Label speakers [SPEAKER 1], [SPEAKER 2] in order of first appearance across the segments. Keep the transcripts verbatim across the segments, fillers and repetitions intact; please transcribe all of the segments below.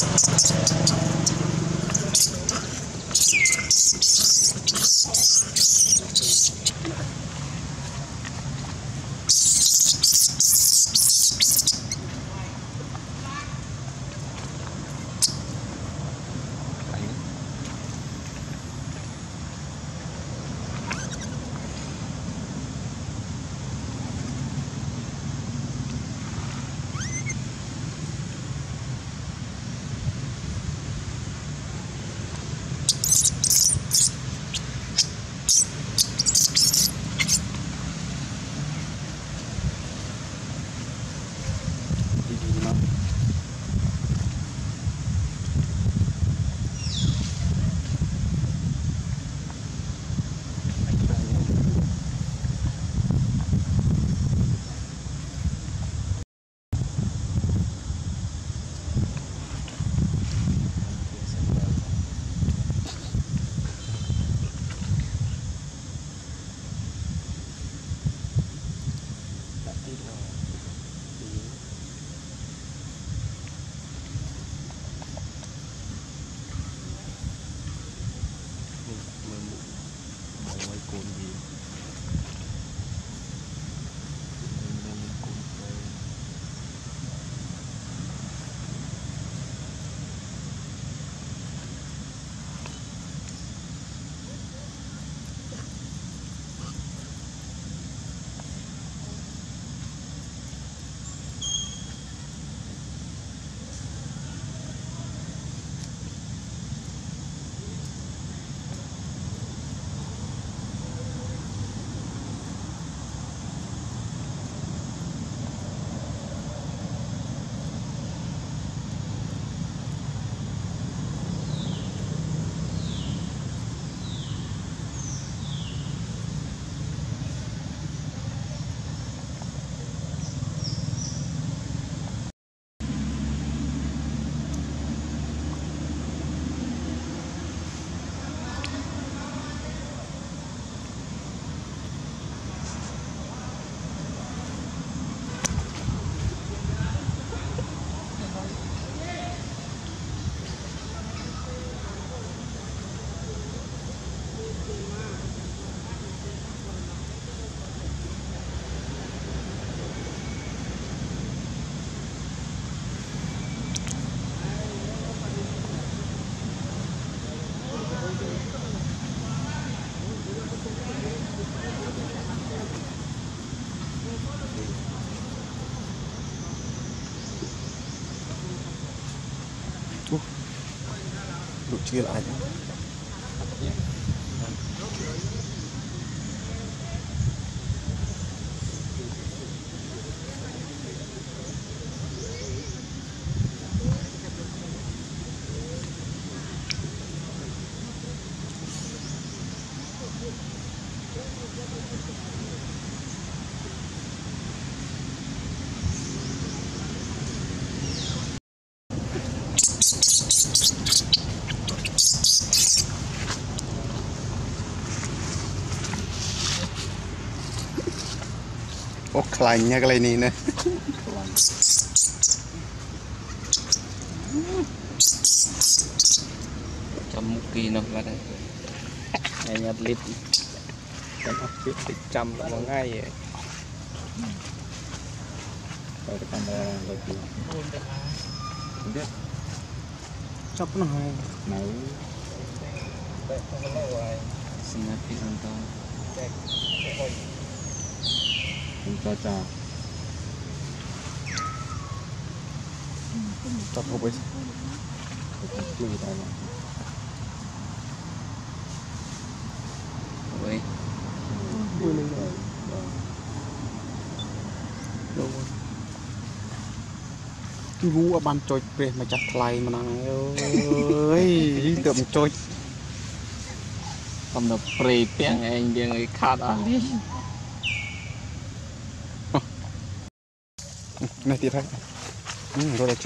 [SPEAKER 1] Độ chia lại ô lạnh nha cái này nè
[SPEAKER 2] trăm một kỳ nó là đây này nhặt lít trăm học biết trăm là một ngày vậy rồi cái camera rồi kì không biết
[SPEAKER 1] chọc nó hay
[SPEAKER 2] nấu xin hãy phí ăn to không cho cho
[SPEAKER 1] chọc hộp ấy
[SPEAKER 2] chui tay vào ôi
[SPEAKER 1] ui lên rồi cái vú ở ban trôi về mà chặt lại mà nàng ơi tượng trôi
[SPEAKER 2] không được pre tiếng anh đi người khát à đi
[SPEAKER 1] này tiệt hay ừ, rồi là trễ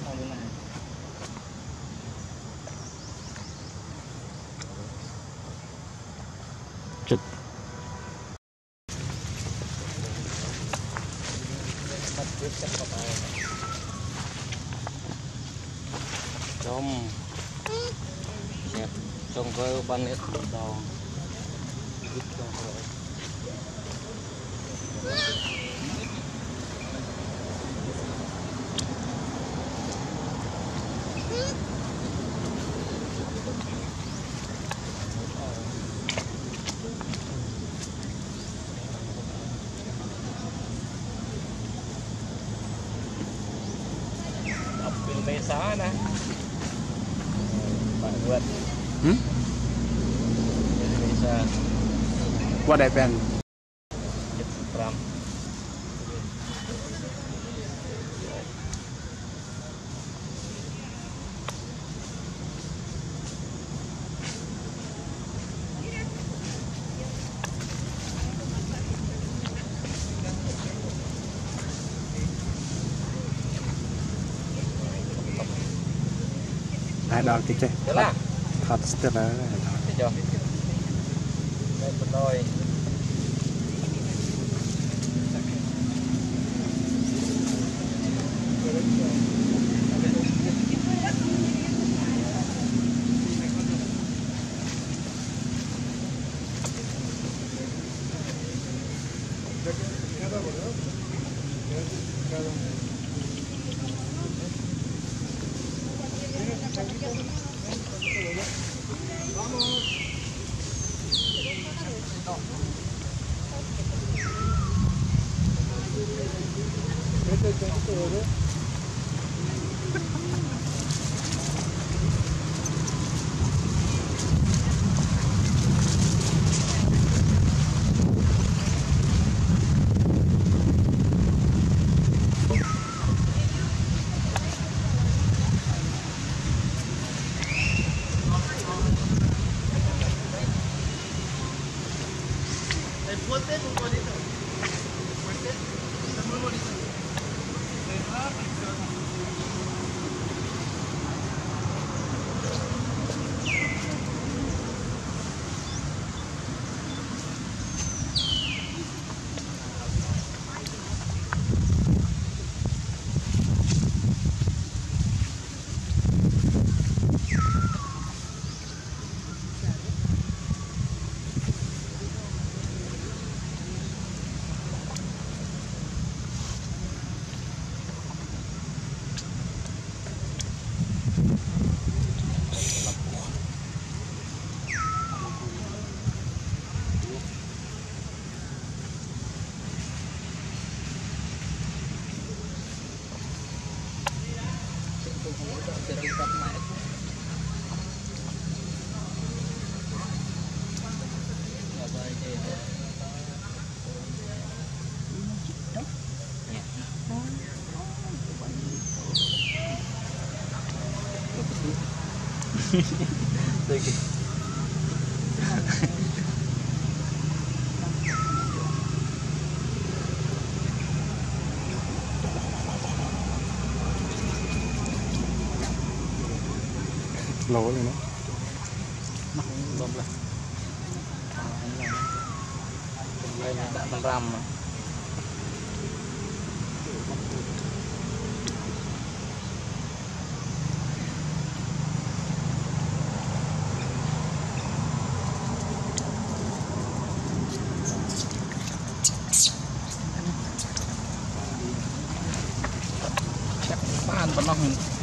[SPEAKER 1] chụp
[SPEAKER 2] trong trong cái ban net đòn mê xá nè bạn vượt mê xá
[SPEAKER 1] qua đây bên
[SPEAKER 2] ram
[SPEAKER 1] ai đòn cái chơi
[SPEAKER 2] thế là
[SPEAKER 1] thật tuyệt vời
[SPEAKER 2] thế chưa đây một đôi Đây kìa.
[SPEAKER 1] lỗ này nó
[SPEAKER 2] Lom lah. Đây là đã bằng ram mà. Chắc bán vẫn non